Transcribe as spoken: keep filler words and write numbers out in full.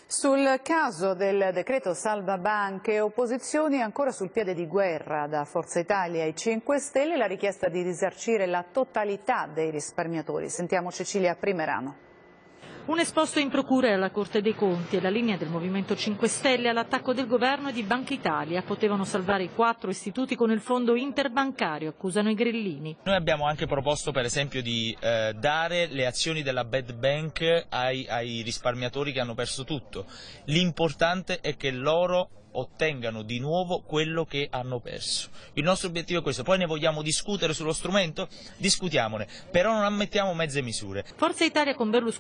Sul caso del decreto salva banche, opposizioni ancora sul piede di guerra da Forza Italia e cinque Stelle, la richiesta di risarcire la totalità dei risparmiatori. Sentiamo Cecilia Primerano. Un esposto in procura alla Corte dei Conti e la linea del Movimento cinque Stelle all'attacco del governo e di Banca Italia. Potevano salvare i quattro istituti con il fondo interbancario, accusano i grillini. Noi abbiamo anche proposto per esempio di eh, dare le azioni della bad bank ai, ai risparmiatori che hanno perso tutto. L'importante è che loro ottengano di nuovo quello che hanno perso. Il nostro obiettivo è questo, poi ne vogliamo discutere sullo strumento? Discutiamone, però non ammettiamo mezze misure. Forza Italia con Berlusconi